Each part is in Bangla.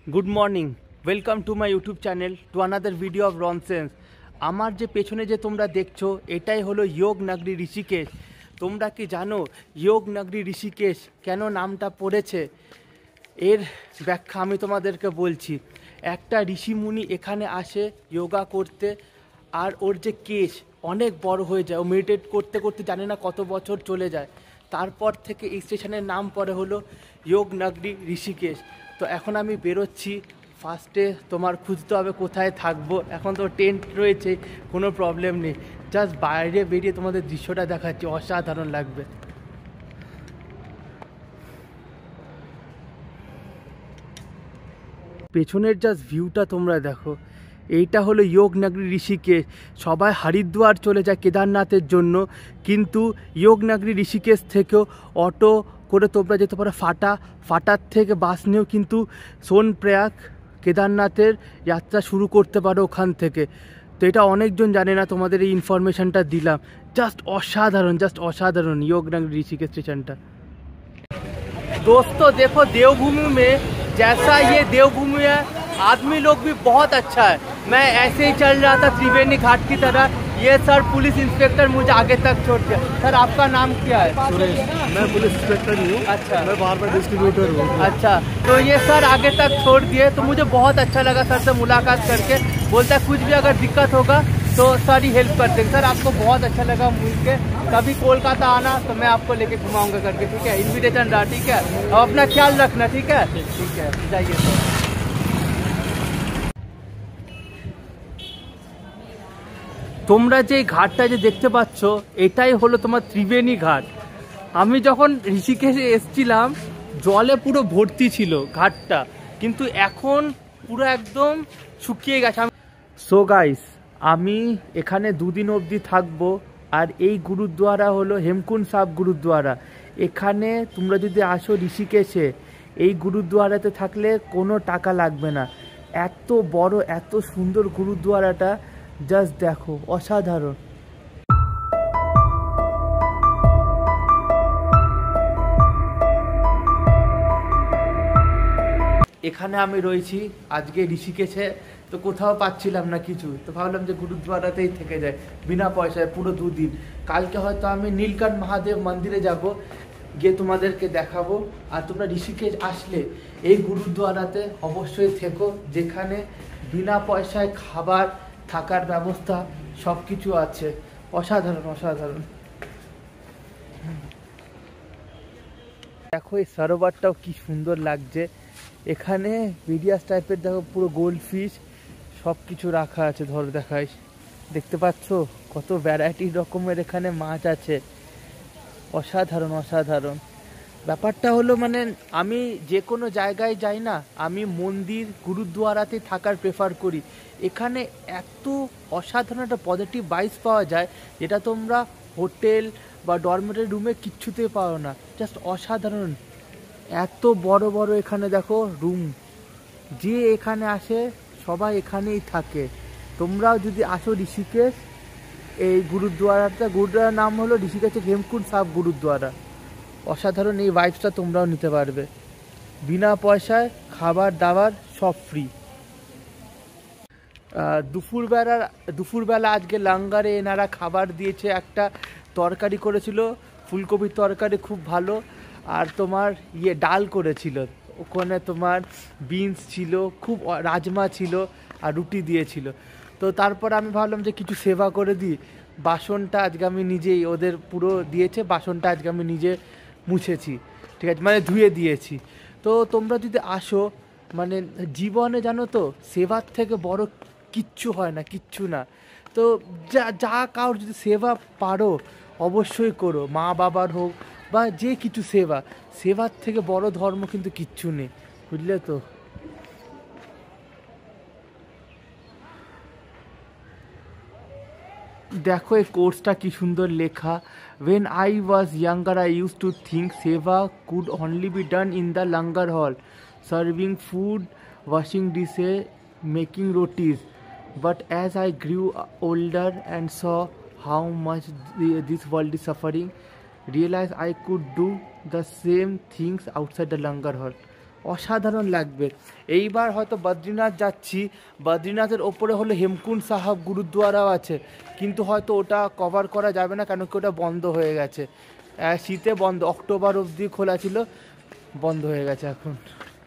Good morning, welcome to my YouTube channel to another video of রনসেন্স। আমার যে পেছনে যে তোমরা দেখছো এটাই হলো যোগ নগরী ঋষিকেশ। তোমরা কি জানো যোগ নগরী ঋষিকেশ কেন নামটা পড়েছে? এর ব্যাখ্যা আমি তোমাদেরকে বলছি। একটা ঋষিমুনি এখানে আসে যোগা করতে, আর ওর যে কেশ অনেক বড় হয়ে যায়। ও মেডিটেট করতে করতে জানে না কত বছর চলে যায়। তারপর থেকে এই স্টেশনের নাম পড়ে হলো যোগ নগরী ঋষিকেশ। তো এখন আমি বেরোচ্ছি। ফার্স্টে তোমার খুঁজতে হবে কোথায় থাকবো। এখন তো টেন্ট রয়েছে, কোনো প্রবলেম নেই। জাস্ট বাইরে বেরিয়ে তোমাদের দৃশ্যটা দেখাচ্ছি, অসাধারণ লাগবে। পেছনের জাস্ট ভিউটা তোমরা দেখো। এইটা হলো যোগ নগরী ঋষিকেশ। সবাই হরিদ্বার চলে যায় কেদারনাথের জন্য, কিন্তু যোগ নগরী ঋষিকেশ থেকেও অটো করে তোমরা যেতে পারো ফাটার থেকে বাস নিয়েও কিন্তু সোনপ্রয়াগ কেদারনাথের যাত্রা শুরু করতে পারো ওখান থেকে। তো এটা অনেকজন জানে না, তোমাদের এই ইনফরমেশনটা দিলাম। জাস্ট অসাধারণ যোগ নগরী ऋषिकेश स्टेशनটা। दोस्तों देखो, देवभूमि में जैसा ये देवभूमि है, आदमी लोग भी बहुत अच्छा है। मैं ऐसे ही चल रहा था त्रिवेणी घाट की तरह, ये सर पुलिस इंस्पेक्टर मुझे आगे तक छोड़ दिया। सर आपका नाम क्या है? सुरेश। मैं पुलिस इंस्पेक्टर नहीं हूँ। अच्छा, मैं बार बार डिस्ट्रीब्यूटर हूँ। अच्छा, तो ये सर आगे तक छोड़ दिए, तो मुझे बहुत अच्छा लगा सर से मुलाकात करके। बोलता है कुछ भी अगर दिक्कत होगा तो सर ही हेल्प करते हैं। सर आपको बहुत अच्छा लगा मिल के, कभी कोलकाता आना तो मैं आपको लेके घुमाऊंगा करके, ठीक है? इन्विटेशन रहा, ठीक है? अब अपना ख्याल रखना, ठीक है? ठीक है, जाइए सर। তোমরা যে ঘাটটা যে দেখতে পাচ্ছ এটাই হলো তোমার ত্রিবেণী ঘাট। আমি যখন ঋষিকেশে এসেছিলাম জলে পুরো ভর্তি ছিল ঘাটটা, কিন্তু এখন পুরো একদম শুকিয়ে গেছে। সো গাইস, আমি এখানে দুদিন অবধি থাকবো। আর এই গুরুদ্বারা হলো হেমকুন্ড সাব গুরুদ্বারা। এখানে তোমরা যদি আসো ঋষিকেশে, এই গুরুদ্বারাতে থাকলে কোনো টাকা লাগবে না। এত বড় এত সুন্দর গুরুদ্বারাটা, জাস্ট দেখো, অসাধারণ। এখানে আমি রয়েছি আজকে ঋষিকেশে, তো কোথাও পাচ্ছিলাম না কিছু, তো ভাবলাম যে গুরুদ্বারাতেই থেকে যায় বিনা পয়সায় পুরো দুদিন। কালকে হয়তো আমি নীলকণ্ঠ মহাদেব মন্দিরে যাব, গিয়ে তোমাদেরকে দেখাবো। আর তোমরা ঋষিকেশ আসলে এই গুরুদ্বারাতে অবশ্যই থেকো, যেখানে বিনা পয়সায় খাবার থাকার ব্যবস্থা সব কিছু আছে। অসাধারণ। দেখো এই সরোবরটাও কি সুন্দর লাগছে। এখানে ভিডিয়াস টাইপের দেখো, পুরো গোল্ড ফিশ সব কিছু রাখা আছে। ধরো দেখাই, দেখতে পাচ্ছ কত ভ্যারাইটি রকমের এখানে মাছ আছে। অসাধারণ। ব্যাপারটা হলো মানে আমি যে কোনো জায়গায় যাই না, আমি মন্দির গুরুদ্বারাতে থাকার প্রেফার করি। এখানে এত অসাধারণ একটা পজিটিভ ভাইবস পাওয়া যায়, যেটা তোমরা হোটেল বা ডরমেটরি রুমে কিচ্ছুতে পাও না। জাস্ট অসাধারণ। এত বড় এখানে দেখো রুম, যে এখানে আসে সবাই এখানেই থাকে। তোমরাও যদি আসো ঋষিকেশ, এই গুরুদ্বারার নাম হলো ঋষিকেশ হেমকুন্ড সাব গুরুদ্বারা। অসাধারণ এই ভাইবসটা তোমরাও নিতে পারবে, বিনা পয়সায় খাবার দাবার সব ফ্রি। দুপুরবেলা আজকে লাঙ্গারে এনারা খাবার দিয়েছে। একটা তরকারি করেছিল, ফুলকপির তরকারি, খুব ভালো। আর তোমার ডাল করেছিল, ওখানে তোমার বিনস ছিল, খুব রাজমা ছিল, আর রুটি দিয়েছিল। তো তারপর আমি ভাবলাম যে কিছু সেবা করে দিই। বাসনটা আজকে আমি নিজেই, ওদের পুরো দিয়েছে, বাসনটা আজকে আমি নিজে মুছেছি, ঠিক আছে, মানে ধুয়ে দিয়েছি। তো তোমরা যদি আসো, মানে জীবনে জানো তো সেবার থেকে বড় কিচ্ছু হয় না, কিচ্ছু না। তো যা কারোর যদি সেবা পারো অবশ্যই করো, মা বাবার হোক বা যে কিছু সেবার থেকে বড় ধর্ম কিন্তু কিচ্ছু নেই, বুঝলে তো? দেখো এই কোর্সটা কি সুন্দর লেখা। When I was younger, I used to think seva could only be done in the langar hall, serving food, washing dishes, making rotis. But as I grew older and saw how much this world is suffering, realized I could do the same things outside the langar hall. অসাধারণ লাগবে। এইবার হয়তো বদ্রীনাথ যাচ্ছি, বদ্রীনাথের ওপরে হলো হেমকুণ্ড সাহাব গুরুদ্বারাও আছে, কিন্তু হয়তো ওটা কভার করা যাবে না, কেন কি ওটা বন্ধ হয়ে গেছে। শীতে বন্ধ, অক্টোবর অবধি খোলা ছিল, বন্ধ হয়ে গেছে এখন।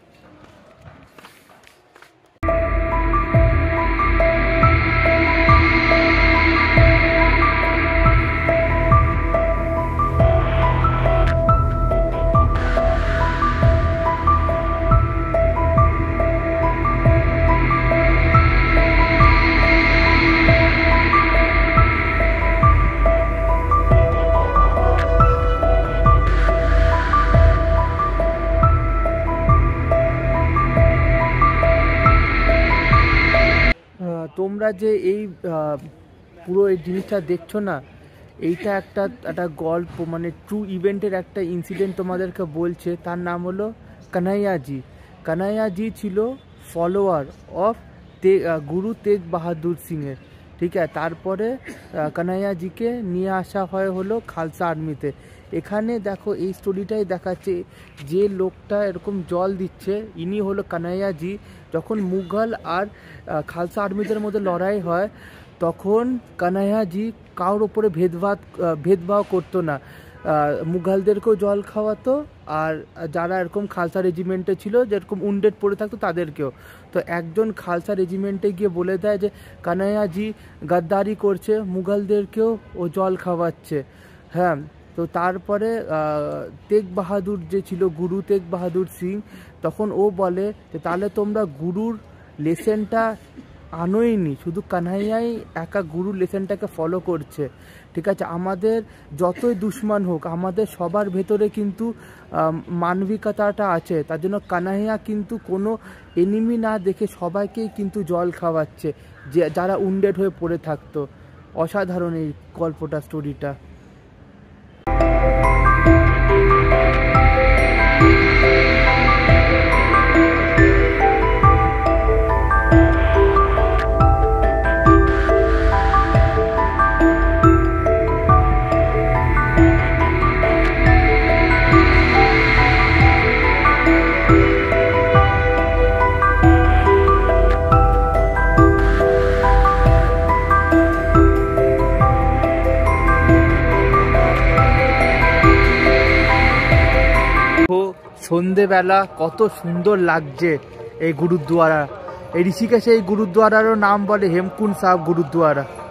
তোমরা যে এই পুরো এই জিনিসটা দেখছো না, এইটা একটা একটা গল্প, মানে ট্রু ইভেন্টের একটা ইনসিডেন্ট তোমাদেরকে বলছে। তার নাম হলো কানাইয়াজি। কানাইয়াজি ছিল ফলোয়ার অফ গুরু তেগ বাহাদুর সিংয়ের, ঠিক আছে। তারপরে কানাইয়াজিকে নিয়ে আসা হলো খালসা আর্মিতে। এখানে দেখো এই স্টোরিটাই দেখাচ্ছে, যে লোকটা এরকম জল দিচ্ছে ইনি হলো কানাইয়াজি। যখন মুঘল আর খালসা আর্মিদের মধ্যে লড়াই হয়, তখন কানাইয়াজি কারোর ওপরে ভেদভাব করতো না, মুঘলদেরকেও জল খাওয়াতো, আর যারা এরকম খালসা রেজিমেন্টে ছিল, যেরকম উন্ডেড পড়ে থাকতো তাদেরকেও। তো একজন খালসা রেজিমেন্টে গিয়ে বলে দেয় যে কানাইয়াজি গাদ্দারি করছে, মুঘলদেরকেও ও জল খাওয়াচ্ছে। হ্যাঁ, তো তারপরে তেগ বাহাদুর যে ছিল, গুরু তেগ বাহাদুর সিং, তখন ও বলে যে তাহলে তোমরা গুরুর লেসেনটা আনোইনি, শুধু কানহাইয়াই একা গুরুর লেসেনটাকে ফলো করছে, ঠিক আছে। আমাদের যতই দুশ্মন হোক, আমাদের সবার ভেতরে কিন্তু মানবিকতাটা আছে। তার জন্য কানহাইয়া কিন্তু কোনো এনিমি না দেখে সবাইকেই কিন্তু জল খাওয়াচ্ছে, যে যারা উন্ডেড হয়ে পড়ে থাকতো। অসাধারণ এই গল্পটা, স্টোরিটা। সন্ধেবেলা কত সুন্দর লাগছে এই গুরুদ্বারা। এই ঋষিকেশে এই গুরুদ্বারারও নাম বলে হেমকুণ্ড সাহাব গুরুদ্বারা।